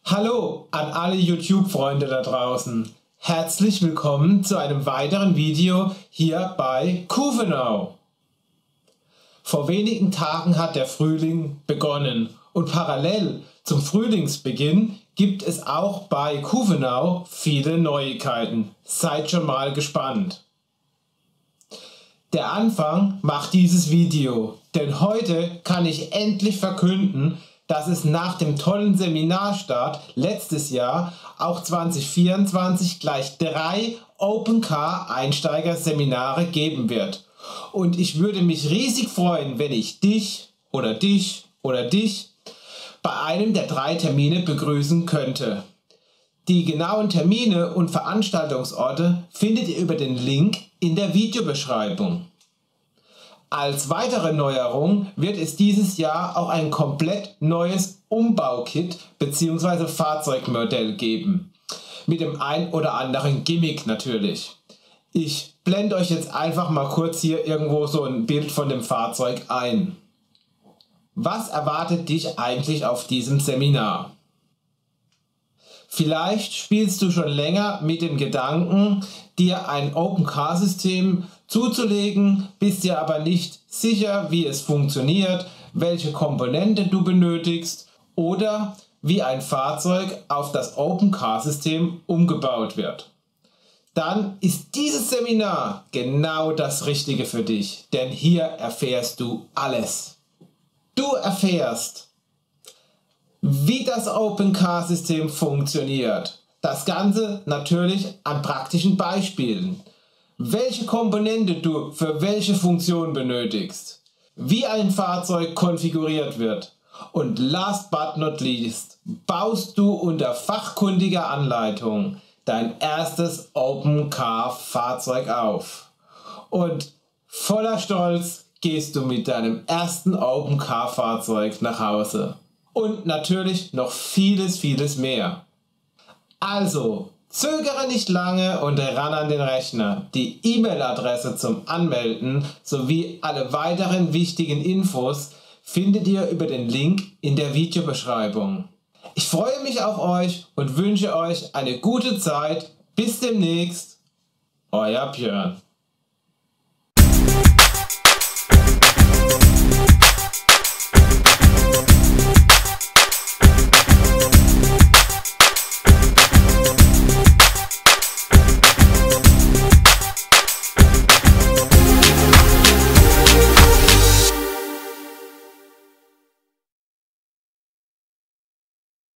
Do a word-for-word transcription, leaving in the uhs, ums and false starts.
Hallo an alle YouTube-Freunde da draußen. Herzlich willkommen zu einem weiteren Video hier bei Kuvenau. Vor wenigen Tagen hat der Frühling begonnen und parallel zum Frühlingsbeginn gibt es auch bei Kuvenau viele Neuigkeiten. Seid schon mal gespannt. Der Anfang macht dieses Video, denn heute kann ich endlich verkünden, dass es nach dem tollen Seminarstart letztes Jahr auch zwanzig vierundzwanzig gleich drei Open Car Einsteigerseminare geben wird. Und ich würde mich riesig freuen, wenn ich dich oder dich oder dich bei einem der drei Termine begrüßen könnte. Die genauen Termine und Veranstaltungsorte findet ihr über den Link in der Videobeschreibung. Als weitere Neuerung wird es dieses Jahr auch ein komplett neues Umbaukit bzw. Fahrzeugmodell geben. Mit dem ein oder anderen Gimmick natürlich. Ich blende euch jetzt einfach mal kurz hier irgendwo so ein Bild von dem Fahrzeug ein. Was erwartet dich eigentlich auf diesem Seminar? Vielleicht spielst du schon länger mit dem Gedanken, dir ein Open Car System zuzulegen, bist dir aber nicht sicher, wie es funktioniert, welche Komponente du benötigst oder wie ein Fahrzeug auf das Open Car System umgebaut wird. Dann ist dieses Seminar genau das Richtige für dich, denn hier erfährst du alles. Du erfährst, wie das Open Car System funktioniert. Das Ganze natürlich an praktischen Beispielen. Welche Komponente du für welche Funktion benötigst. Wie ein Fahrzeug konfiguriert wird. Und last but not least, baust du unter fachkundiger Anleitung dein erstes Open Car Fahrzeug auf. Und voller Stolz gehst du mit deinem ersten Open Car Fahrzeug nach Hause. Und natürlich noch vieles, vieles mehr. Also, zögere nicht lange und ran an den Rechner. Die E-Mail-Adresse zum Anmelden sowie alle weiteren wichtigen Infos findet ihr über den Link in der Videobeschreibung. Ich freue mich auf euch und wünsche euch eine gute Zeit. Bis demnächst. Euer Björn.